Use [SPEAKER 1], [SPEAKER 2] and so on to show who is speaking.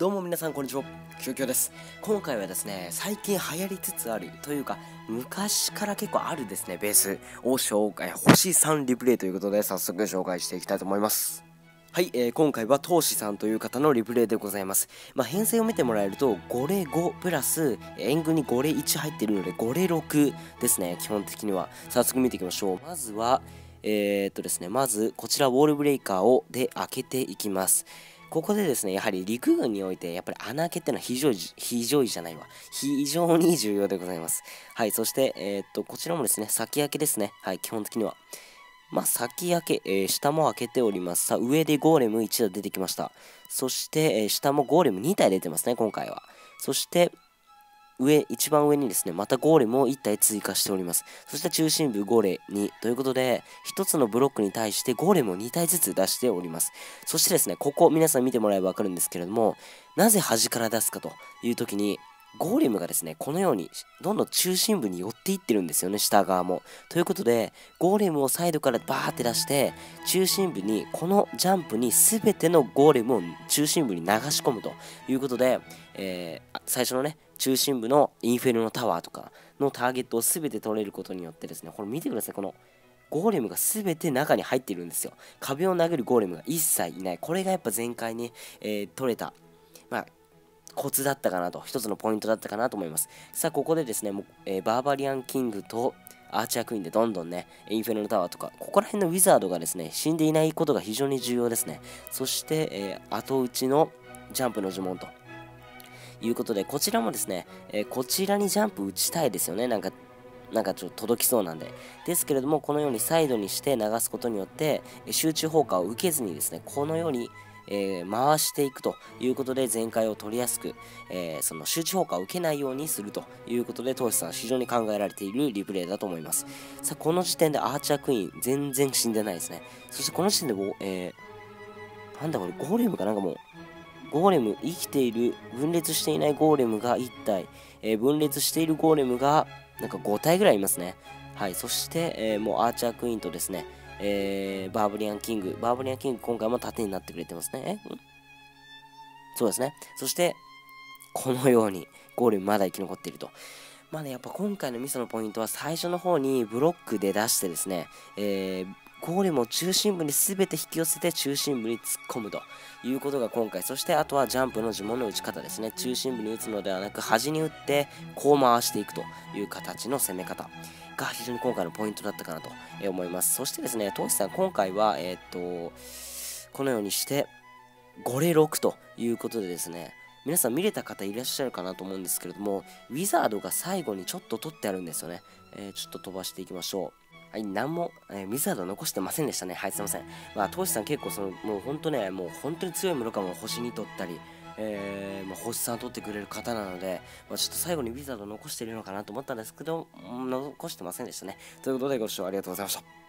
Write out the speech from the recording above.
[SPEAKER 1] どうも皆さんこんにちは、きょうきょうです。今回はですね、最近流行りつつあるというか、昔から結構あるですね、ベースを紹介、星3リプレイということで、早速紹介していきたいと思います。はい、今回はトウシさんという方のリプレイでございます。編成を見てもらえると、5レ5プラス、援軍に5レ1入っているので、5レ6ですね、基本的には。早速見ていきましょう。まずは、ですね、まず、こちら、ウォールブレイカーで開けていきます。ここでですね、やはり陸軍において、やっぱり穴開けっていうのは非常に重要でございます。はい、そして、こちらもですね、先開けですね。はい、基本的には。先開け、下も開けております。さあ、上でゴーレム1打出てきました。そして、下もゴーレム2体出てますね、今回は。そして、一番上にですね、またゴーレムを1体追加しております。そして中心部ゴーレ2ということで、1つのブロックに対してゴーレムを2体ずつ出しております。そしてですね、ここ皆さん見てもらえばわかるんですけれども、なぜ端から出すかという時に、ゴーレムがですね、このようにどんどん中心部に寄っていってるんですよね、下側も。ということで、ゴーレムをサイドからバーって出して、中心部に、このジャンプに全てのゴーレムを中心部に流し込むということで、最初のね、中心部のインフェルノタワーとかのターゲットを全て取れることによってですね、これ見てください、このゴーレムが全て中に入っているんですよ。壁を投げるゴーレムが一切いない。これがやっぱ前回に、取れた、コツだったかなと、一つのポイントだったかなと思います。さあ、ここでですね、バーバリアンキングとアーチャークイーンでどんどんね、インフェルノタワーとか、ここら辺のウィザードがですね、死んでいないことが非常に重要ですね。そして、後打ちのジャンプの呪文ということで、こちらもですね、こちらにジャンプ打ちたいですよね。なんかちょっと届きそうなんで。ですけれども、このようにサイドにして流すことによって、集中砲火を受けずにですね、このように、回していくということで全開を取りやすく、その集中砲火を受けないようにするということで、トウシさん非常に考えられているリプレイだと思います。さあ、この時点でアーチャークイーン全然死んでないですね。そしてこの時点でなんだこれ、ゴーレムかなんかもう、ゴーレム、生きている、分裂していないゴーレムが1体、分裂しているゴーレムが、なんか5体ぐらいいますね。はい、そして、もうアーチャークイーンとですね、バーブリアンキング今回も盾になってくれてますね。そうですね。そして、このように、ゴーレムまだ生き残っていると。やっぱ今回のミソのポイントは最初の方にブロックで出してですね、ゴーレムを中心部に全て引き寄せて中心部に突っ込むということが今回、そしてあとはジャンプの呪文の打ち方ですね。中心部に打つのではなく端に打ってこう回していくという形の攻め方が非常に今回のポイントだったかなと思います。そしてですね、トウシさん今回はこのようにして5レ6ということでですね、皆さん見れた方いらっしゃるかなと思うんですけれども、ウィザードが最後にちょっと取ってあるんですよね。ちょっと飛ばしていきましょう。はい、何も、ウィザード残してませんでしたね。はい、すいません。トウシさん結構もう本当ね、もう本当に強いものかも星に取ったり、星さん取ってくれる方なので、ちょっと最後にウィザード残しているのかなと思ったんですけど、残してませんでしたね。ということでご視聴ありがとうございました。